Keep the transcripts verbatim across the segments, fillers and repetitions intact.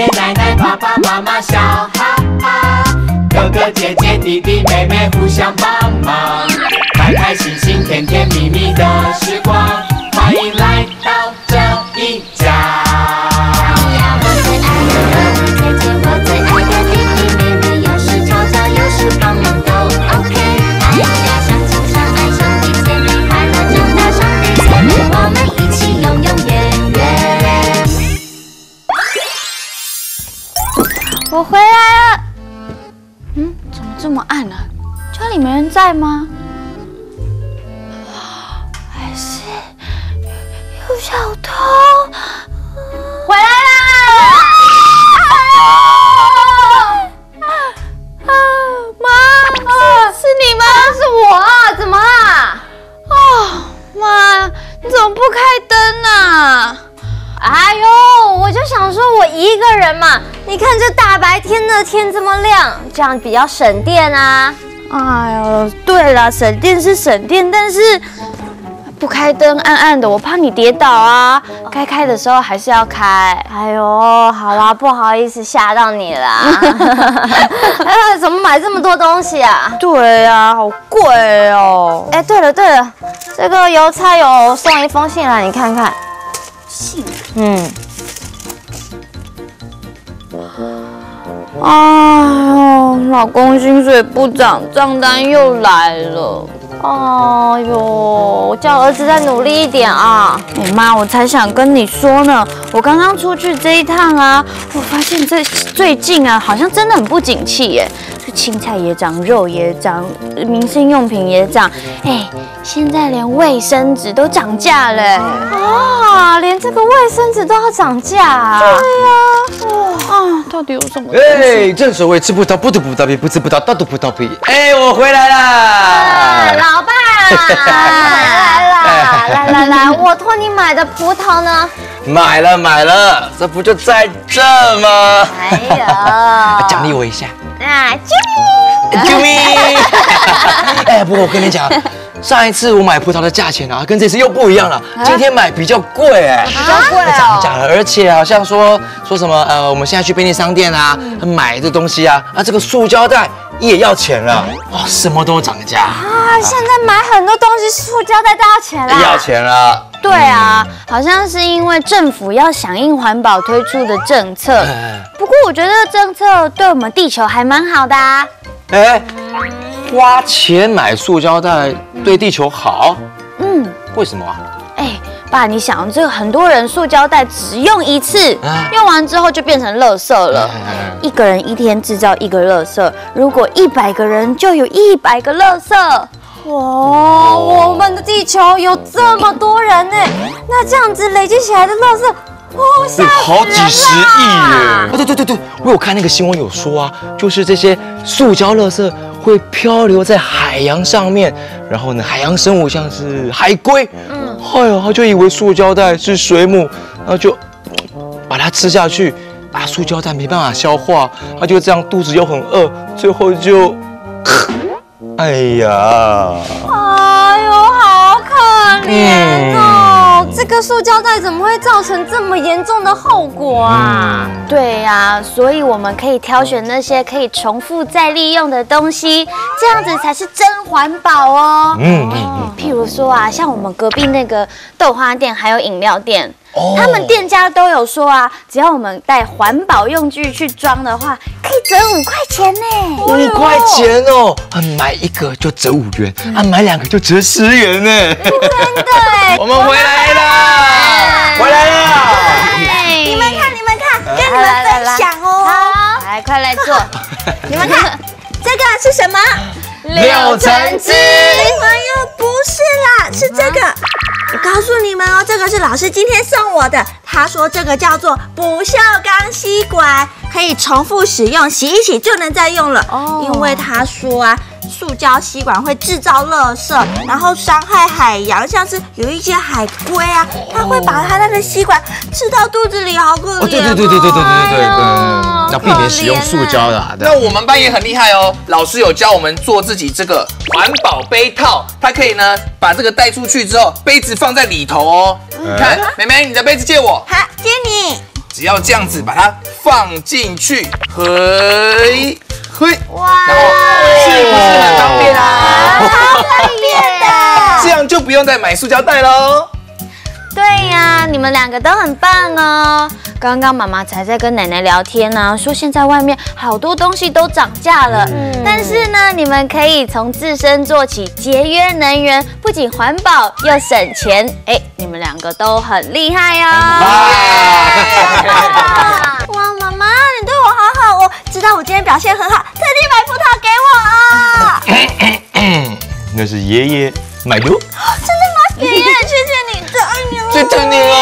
爷奶奶、爸爸妈妈笑哈哈，哥哥姐姐、弟弟妹妹互相帮忙，开开心心、甜甜蜜蜜的时光，欢迎来到这一家。我最爱的哥哥姐姐，我最爱的弟弟妹妹，有事吵架，有事帮忙都 OK。哎呀，相亲相爱，兄弟姐妹，快乐长大，兄弟姐妹，我们一起永永远远。 我回来了。嗯，怎么这么暗啊？家里没人在吗？还是有小偷？回来啦！妈，是你吗？是我啊！怎么啦？哦，妈，你怎么不开灯啊？ 哎呦，我就想说，我一个人嘛，你看这大白天的，天这么亮，这样比较省电啊。 哎呦，对了，省电是省电，但是不开灯暗暗的，我怕你跌倒啊。该开的时候还是要开。 哎呦，好啦，不好意思吓到你啦。哎，怎么买这么多东西啊？ 对啊，好贵哦。 哎，对了对了，这个邮差有送一封信来，你看看。信？嗯。 哎呦，老公薪水不涨，账单又来了。 哦呦，我叫儿子再努力一点啊！ 哎妈，我才想跟你说呢，我刚刚出去这一趟啊，我发现这最近啊，好像真的很不景气耶。这青菜也涨，肉也涨，民生用品也涨，哎，现在连卫生纸都涨价了。 啊，连这个卫生纸都要涨价啊！ 对呀，哇啊，到底有什么？ 哎，正所谓吃葡萄不吐葡萄皮，不吃葡萄倒吐葡萄皮。哎，我回来啦！ 老爸，来啦，来来来，我托你买的葡萄呢？ 买了买了，这不就在这吗？ 哎呀， 奖励我一下。 啊，救命！ 救命！哎，不过我跟你讲，上一次我买葡萄的价钱啊，跟这次又不一样了。今天买比较贵哎， 比较贵哦， 涨价了，而且好像说说什么呃，我们现在去便利商店啊，买这东西啊，啊这个塑胶袋也要钱了，哦，什么都涨价啊！现在买很多东西，塑胶袋都要钱了， 要钱了。 对啊，好像是因为政府要响应环保推出的政策。不过我觉得政策对我们地球还蛮好的啊。 哎，花钱买塑胶袋对地球好？嗯，为什么啊？ 哎，爸，你想，这个很多人塑胶袋只用一次，用完之后就变成垃圾了。一个人一天制造一个垃圾，如果一百个人就有一百个垃圾。 哇，我们的地球有这么多人呢，那这样子累积起来的垃圾，哦， 有好几十亿耶！对对对对，我有看那个新闻有说啊，就是这些塑胶垃圾会漂流在海洋上面，然后呢，海洋生物像是海龟，嗯，哎呦，他就以为塑胶袋是水母，然后就把它吃下去，啊，塑胶袋没办法消化，他就这样肚子又很饿，最后就。哎呀！ 哎呦，好可怜哦！嗯、这个塑胶袋怎么会造成这么严重的后果啊？ 嗯、对呀、啊，所以我们可以挑选那些可以重复再利用的东西，这样子才是真环保哦。嗯嗯嗯。譬如说啊，像我们隔壁那个豆花店还有饮料店。Oh. 他们店家都有说啊，只要我们带环保用具去装的话，可以折五块钱呢。 五块钱哦，啊，买一个就折五元，啊，买两个就折十元呢。 真的哎， 我们回来啦，回来啦！ 你们看，你们看，跟你们分享哦。 好，来，快来坐。 你们看，这个是什么？ 六橙汁。 哎呦，不是啦，是这个。我告诉你们哦，这个是老师今天送我的。他说这个叫做不锈钢吸管，可以重复使用，洗一洗就能再用了。哦，因为他说啊，塑胶吸管会制造垃圾，然后伤害海洋，像是有一些海龟啊，它会把它那个吸管吃到肚子里，好可怜哦。 对对对对对对对对对，要避免使用塑胶的。 那我们班也很厉害哦，老师有教我们做自己这个环保杯套，它可以呢把这个带出去之后，杯子放在里头哦。你看，妹妹，你的杯子借我。 好，借你。 只要这样子把它放进去，嘿，嘿， 哇， 然后是不是很方便啊？ 超方便的。 这样就不用再买塑胶袋喽。 对呀，你们两个都很棒哦。刚刚妈妈才在跟奶奶聊天呢、啊，说现在外面好多东西都涨价了，嗯、但是呢，你们可以从自身做起，节约能源，不仅环保又省钱。哎，你们两个都很厉害哦。 哇，妈妈，你对我好好哦，知道我今天表现很好，特地买葡萄给我啊。 那是爷爷买的。 真的吗？爷爷，谢谢你，最爱你了。 最疼你了。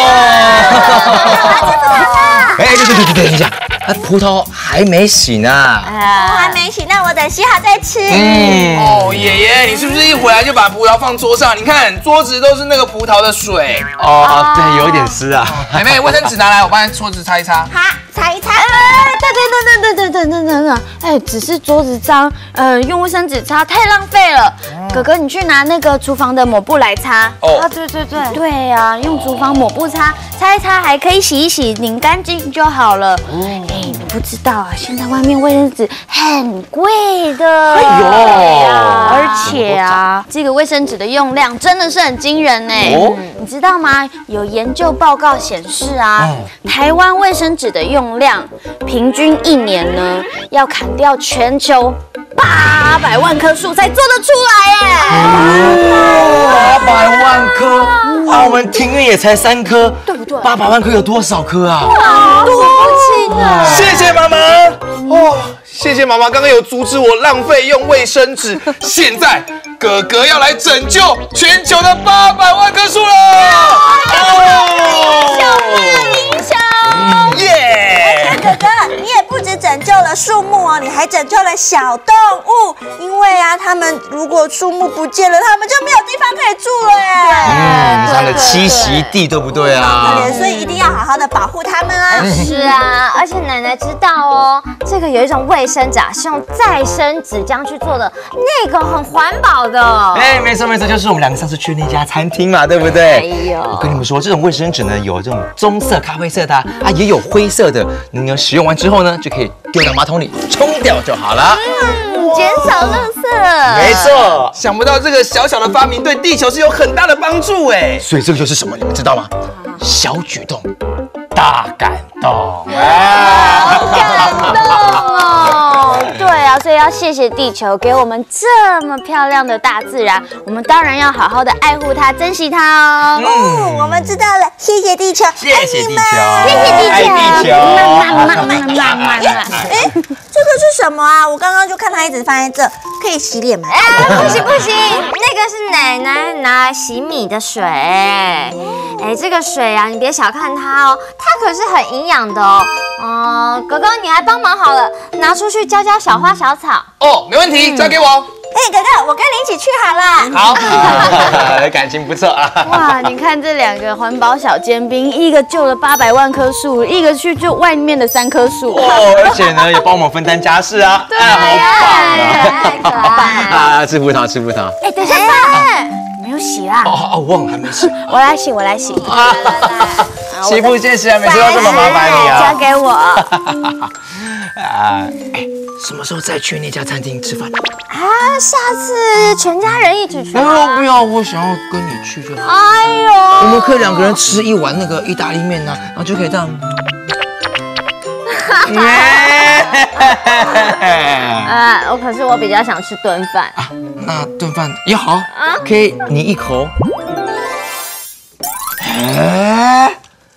哎，对对对对，等一下，那葡萄还没洗呢。 我还没洗，那我等洗好再吃。 嗯，哦，爷爷，你是不是一回来就把葡萄放桌上？你看桌子都是那个葡萄的水。 哦，对，有一点湿啊。 妹妹，卫生纸拿来，我帮你桌子擦一擦。 好，擦一擦。 对对对对对对对对对，哎，只是桌子脏，呃，用卫生纸擦太浪费了。哥哥，你去拿那个厨房的抹布来擦。 哦， 啊，对对对，对呀，用厨房抹布擦，擦一擦还可以洗一洗，拧干净就好了。哎，你不知道啊，现在外面卫生纸很贵的。哎呦，而且啊，这个卫生纸的用量真的是很惊人呢。哦，你知道吗？有研究报告显示啊，台湾卫生纸的用量平均一年呢要砍掉全球八百万棵树才做得出来耶！ 八百万棵，啊，我们庭院也才三棵， 对不对？ 八百万棵有多少棵啊？ 多不起呢！ 谢谢妈妈。哦，谢谢妈妈，刚刚有阻止我浪费用卫生纸。现在哥哥要来拯救全球的八百万棵树了！ 英雄，耶！哥哥，你也不止拯救了树木哦，你还拯救了小动物。因为啊，他们如果树木不见了，他们就没有地方可以住了耶。 嗯，它的栖息地，对不对啊？ 对，所以一定要好好的保护它们啊。 是啊，而且奶奶知道哦，这个有一种卫生纸啊，是用再生纸浆去做的，那个很环保的。 哎，没错没错，就是我们两个上次去那家餐厅嘛，对不对？ 哎呦， 我跟你们说，这种卫生纸呢，有这种棕色、咖啡色的啊，啊也有灰色的。你呢使用完之后呢，就可以丢到马桶里冲掉就好了。 嗯，减少垃圾。 没错， 想不到这个小小的发明对地球是有很大的帮助哎。 所以这个就是什么，你们知道吗？小举动，大感动。 好感动哦！对啊，所以要谢谢地球给我们这么漂亮的大自然，我们当然要好好的爱护它、珍惜它哦。 嗯，我们知道了，谢谢地球， 谢谢地球， 谢谢地球， 爱地球。 妈妈妈妈妈。 哎，这个是什么啊？我刚刚就看它一直放在这，可以洗脸吗？ 哎，不行不行，那个是奶奶拿来洗米的水。哎，这个水啊，你别小看它哦，它可是很营养的哦。嗯，哥哥你来帮忙好了，拿出去浇浇小花小草。 哦，没问题，交给我。 哎，哥哥，我跟你一起去好了。 好， 感情不错啊。 哇，你看这两个环保小尖兵，一个救了八百万棵树，一个去救外面的三棵树。 哦，而且呢，也帮我们分担家事啊。 对哎，好棒太可爱了。 啊！吃葡萄，吃葡萄。 哎，等一下，饭没有洗啦。 哦哦，忘了还没洗。 我来洗，我来洗。 媳妇，谢谢啊，每次都这么麻烦你啊。 交给我。 啊，哎，什么时候再去那家餐厅吃饭？ 啊，下次全家人一起去。 不要不要，我想要跟你去就好。 哎呦， 我们可以两个人吃一碗那个意大利面呢，然后就可以这样。 啊，我可是我比较想吃炖饭。 啊，那顿饭也好，可以你一口。哎，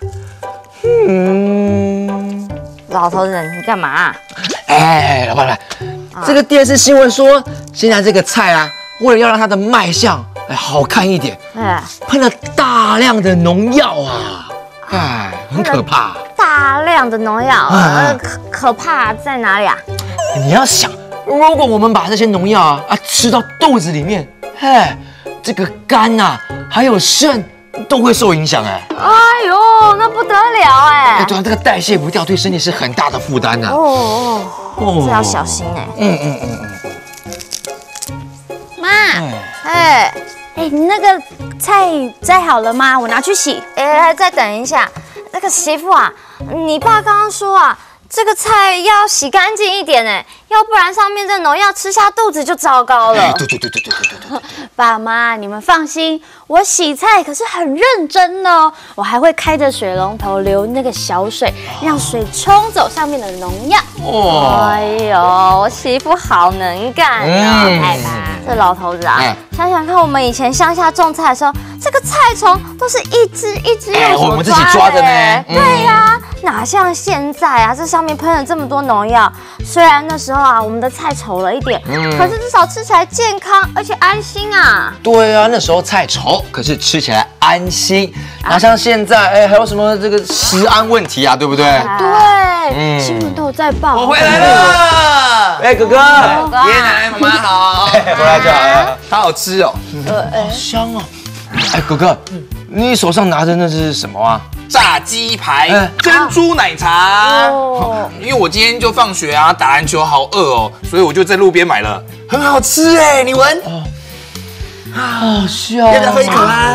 嗯， 老头子，你干嘛？ 哎，老板来，这个电视新闻说，现在这个菜啊，为了要让它的卖相哎好看一点， 哎， 喷了大量的农药啊，哎，很可怕。 大量的农药， 嗯呃，可可怕在哪里啊？ 你要想，如果我们把这些农药啊啊吃到肚子里面，哎，这个肝呐、啊、还有肾都会受影响哎。 哎呦，那不得了哎！ 哎，对啊，这个代谢不掉，对身体是很大的负担呐。 哦哦，这要小心哎。 嗯嗯嗯嗯。 妈， 哎哎，你那个菜摘好了吗？我拿去洗。 哎，再等一下，那个媳妇啊， 你爸刚刚说啊，这个菜要洗干净一点哎，要不然上面这农药吃下肚子就糟糕了。 对对对对对对对对。 爸妈，你们放心，我洗菜可是很认真的哦，我还会开着水龙头流那个小水，让水冲走上面的农药。 哇！ 哎呦，我媳妇好能干啊！哎吧，这老头子啊，想想看，我们以前乡下种菜的时候，这个菜虫都是一只一只用手抓的， 我们自己抓的呢。 对呀，哪像现在啊，这上面喷了这么多农药。虽然那时候啊，我们的菜丑了一点，可是至少吃起来健康而且安心啊。 对啊，那时候菜丑，可是吃起来安心。哪像现在，哎，还有什么这个食安问题啊，对不对？ 对，新闻都有在报。 我回来了。 哎，哥哥， 爷爷奶奶妈妈好。 回来就好了。 好好吃哦。 好香哦。哎，哥哥，你手上拿的那是什么啊？ 炸鸡排、珍珠奶茶。哦，因为我今天就放学啊，打篮球好饿哦，所以我就在路边买了，很好吃哎，你闻。哦， 好香。 要不要喝一口啊？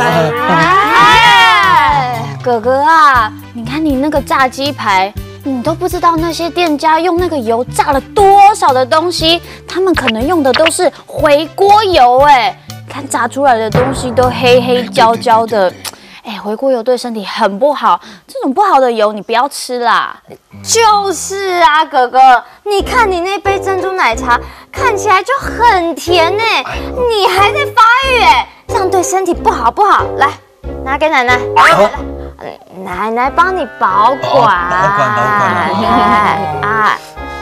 哎，哥哥啊，你看你那个炸鸡排，你都不知道那些店家用那个油炸了多少的东西，他们可能用的都是回锅油哎，看炸出来的东西都黑黑焦焦的。哎，回锅油对身体很不好，这种不好的油你不要吃啦。 就是啊，哥哥，你看你那杯珍珠奶茶看起来就很甜呢，你还在发育哎，这样对身体不好不好。来，拿给奶奶，来来来，奶奶帮你保管。保管保管啊！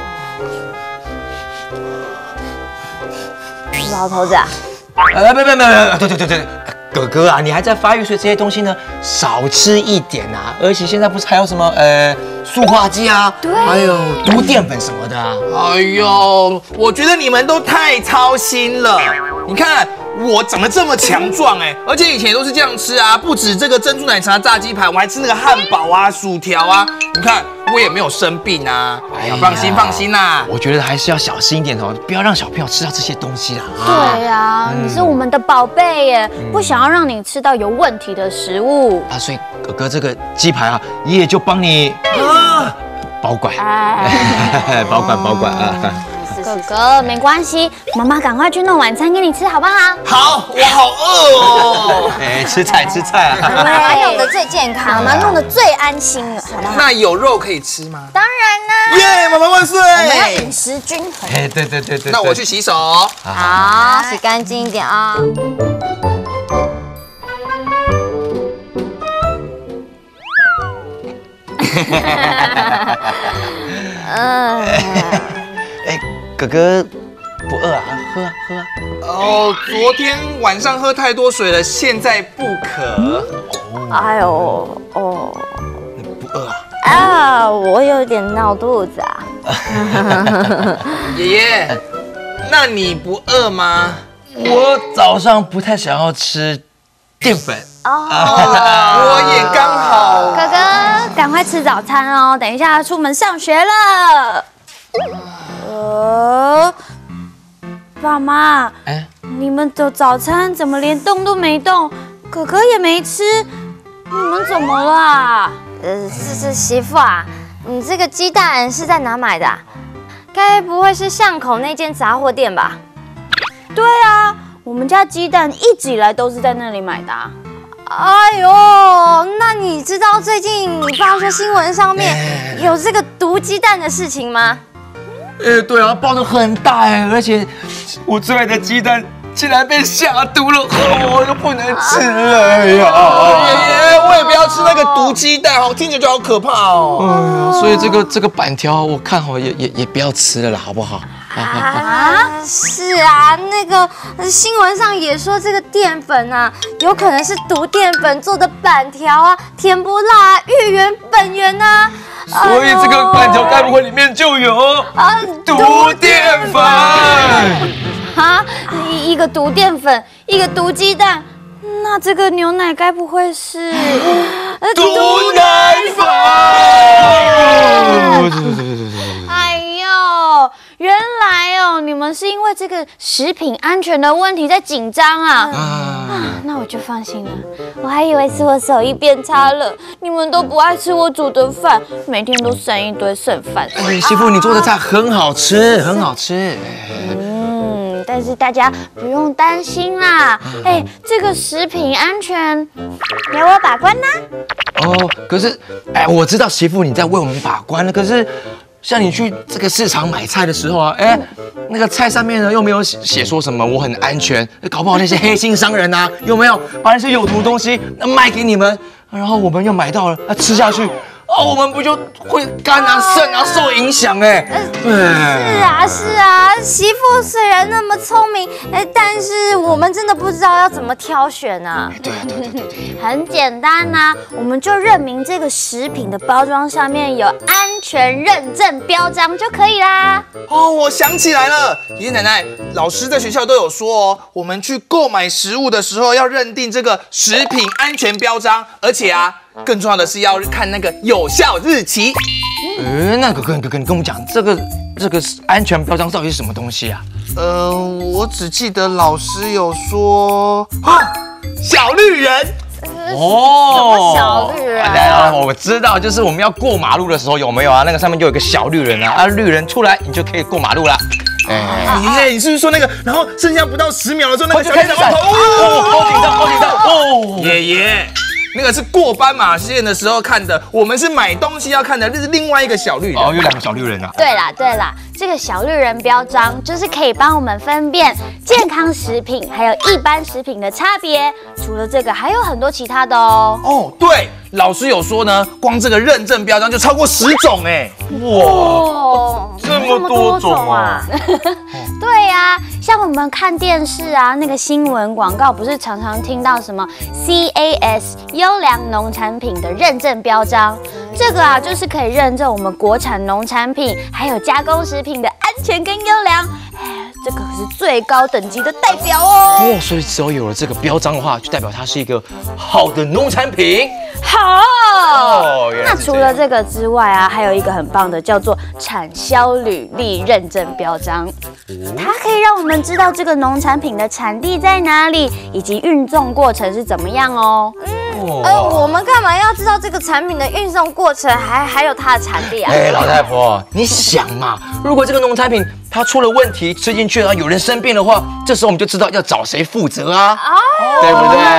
老头子啊， 呃，别别别别，对对对对。哥哥啊，你还在发育，所以这些东西呢少吃一点啊。而且现在不是还有什么呃塑化剂啊，对，还有毒淀粉什么的啊。 哎呦，我觉得你们都太操心了。你看我长得这么强壮哎，而且以前都是这样吃啊，不止这个珍珠奶茶、炸鸡排，我还吃那个汉堡啊、薯条啊。你看我也没有生病啊。哎呀，放心放心啦。 我觉得还是要小心一点哦，不要让小朋友吃到这些东西啦。 对呀，你是我们的宝贝耶，不想要让你吃到有问题的食物啊。所以哥哥这个鸡排啊，爷爷就帮你保管，保管保管啊。 哥哥，没关系，妈妈赶快去弄晚餐给你吃，好不好？ 好，我好饿哦。 哎，吃菜吃菜啊！ 妈妈用的最健康，妈妈弄的最安心了，好不好？ 那有肉可以吃吗？ 当然啦！耶，妈妈万岁！ 我们要饮食均衡。 哎，对对对对。 那我去洗手。 好，洗干净一点啊。 嗯。哎，哥哥不饿啊？喝啊喝啊！ 哦，昨天晚上喝太多水了，现在不渴。 哎呦哦， 你不饿啊？ 啊，我有点闹肚子啊。 爷爷，那你不饿吗？ 我早上不太想要吃淀粉。 哦， 我也刚好。 哥哥，赶快吃早餐哦，等一下要出门上学了。呃，爸妈，哎，你们的早餐怎么连动都没动？哥哥也没吃，你们怎么了？ 呃，是是媳妇啊，你这个鸡蛋是在哪买的啊？该不会是巷口那间杂货店吧？ 对啊，我们家鸡蛋一直以来都是在那里买的啊。 哎呦，那你知道最近你爸说新闻上面有这个毒鸡蛋的事情吗？ 呃，对啊，爆得很大哎，而且我最爱的鸡蛋竟然被下毒了，我都不能吃了呀！ 爷爷，我也不要吃那个毒鸡蛋，好听起来就好可怕哦。 嗯，所以这个这个板条我看好也也也不要吃了啦，好不好？ 啊，是啊，那个新闻上也说这个淀粉啊，有可能是毒淀粉做的板条啊，甜不辣、芋圆、本源啊。 所以这个板条该不会里面就有啊毒淀粉？ 啊，一一个毒淀粉，一个毒鸡蛋，那这个牛奶该不会是毒奶粉？ 哎呦！ 哦，原来哦，你们是因为这个食品安全的问题在紧张啊。啊，那我就放心了。我还以为是我手艺变差了，你们都不爱吃我煮的饭，每天都剩一堆剩饭。 哎，媳妇，你做的菜很好吃，很好吃。 嗯，但是大家不用担心啦。哎，这个食品安全由我把关啦。 哦，可是，哎，我知道媳妇你在为我们把关了，可是。像你去这个市场买菜的时候啊，哎，那个菜上面呢又没有写说什么我很安全，搞不好那些黑心商人啊，有没有把那些有毒的东西卖给你们，然后我们又买到了，那吃下去，哦，我们不就会肝啊、肾啊受影响哎？ 是啊，是啊，媳妇虽然那么聪明，哎，但是我们真的不知道要怎么挑选啊。 对对对对对， 很简单呐、啊，我们就认明这个食品的包装上面有安全认证标章就可以啦。 哦，我想起来了，爷爷奶奶，老师在学校都有说哦，我们去购买食物的时候要认定这个食品安全标章，而且啊，更重要的是要看那个有效日期。 呃，那哥哥哥哥，你跟我们讲这个这个安全标章到底是什么东西啊？ 呃，我只记得老师有说，啊，小绿人。 哦， 什么小绿人？ 啊，我知道，就是我们要过马路的时候有没有啊？那个上面就有一个小绿人啊，啊，绿人出来你就可以过马路了。 哎，爷爷，你是不是说那个？然后剩下不到十秒的时候，那个小绿人闪，哦，好紧张，好紧张哦！ 爷爷，那个是过斑马线的时候看的，我们是买东西要看的，这是另外一个小绿人。 哦，有两个小绿人啊。 对啦对啦，这个小绿人标章就是可以帮我们分辨健康食品还有一般食品的差别。除了这个，还有很多其他的哦。 哦，对，老师有说呢，光这个认证标章就超过十种哎。 哇， 这么多种啊！ 对呀、啊，像我们看电视啊，那个新闻广告不是常常听到什么 C A S 优良农产品的认证标章？这个啊，就是可以认证我们国产农产品还有加工食品的安全跟优良。哎，这个可是最高等级的代表哦。 哦，所以只要有了这个标章的话，就代表它是一个好的农产品。 好， 哦，原来那是这样除了这个之外啊，还有一个很棒的叫做产销履历认证标章，它可以让我们知道这个农产品的产地在哪里，以及运送过程是怎么样哦。 呃，我们干嘛要知道这个产品的运送过程，还还有它的产地啊？ 哎，老太婆，你想嘛，如果这个农产品它出了问题，吃进去了有人生病的话，这时候我们就知道要找谁负责啊，哦、对不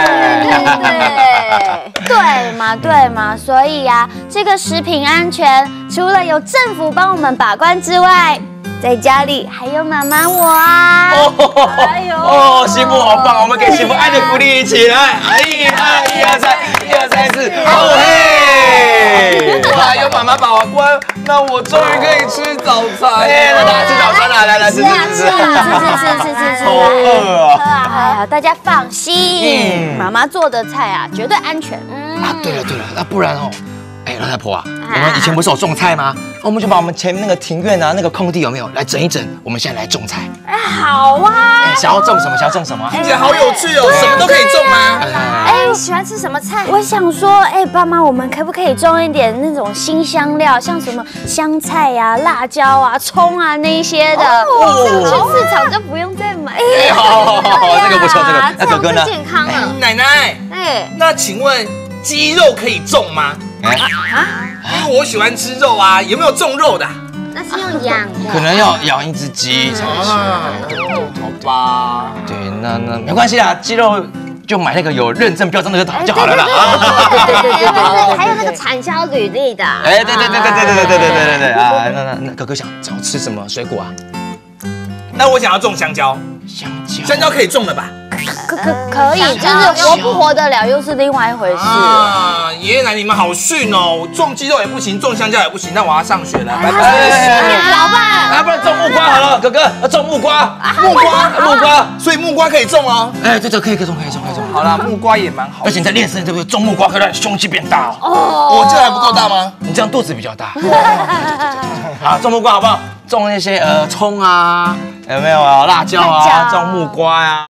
对？对对嘛，对嘛，所以呀、啊，这个食品安全除了有政府帮我们把关之外，在家里还有妈妈我啊！ 哦，哎呦，哦，媳妇好棒，我们给媳妇爱的鼓励起来！哎呀，一二三，一二三四，哦嘿！ 还有妈妈把关，那我终于可以吃早餐。 哎，来来吃早餐啦，来来吃吃吃吃， 吃吃吃吃吃吃， 好饿啊！ 哎呀，大家放心，妈妈做的菜啊，绝对安全。 啊，对了对了，那不然哦。哎，老太婆啊，我们以前不是有种菜吗？我们就把我们前面那个庭院啊，那个空地有没有来整一整？我们现在来种菜。 哎，好啊！ 哎，想要种什么？想要种什么？ 听起来好有趣哦，什么都可以种吗？ 哎，你喜欢吃什么菜？ 我想说，哎，爸妈，我们可不可以种一点那种新香料，像什么香菜呀、辣椒啊、葱啊那一些的？哦，去市场就不用再买。 哎，好好好，这个不错，这个。 那哥哥呢？健康了。 奶奶，哎，那请问鸡肉可以种吗？啊，因为我喜欢吃肉啊，有没有种肉的？ 那是用养的， 可能要养一只鸡才行。 好吧， 对，那那没关系啦，鸡肉就买那个有认证标章的就就好了啦。 对对对对对，还有那个产销履历的。 哎，对对对对对对对对对对对啊！那那那哥哥想想吃什么水果啊？ 那我想要种香蕉。 香蕉， 香蕉可以种了吧？ 可可可以，就是活不活得了又是另外一回事。 啊，爷爷奶奶你们好逊哦！种鸡肉也不行，种香蕉也不行，那我要上学了，拜拜。 老爸， 啊，不然种木瓜好了，哥哥，种木瓜， 木瓜， 木瓜， 所以木瓜可以种哦。 哎，对对，可以可以种，可以种，可以种。 好啦，木瓜也蛮好， 而且你在练身，对不对？种木瓜可以让你胸肌变大哦。 哦，我这还不够大吗？ 你这样肚子比较大。好，种木瓜好不好？种那些呃葱啊，有没有啊？辣椒啊，种木瓜呀。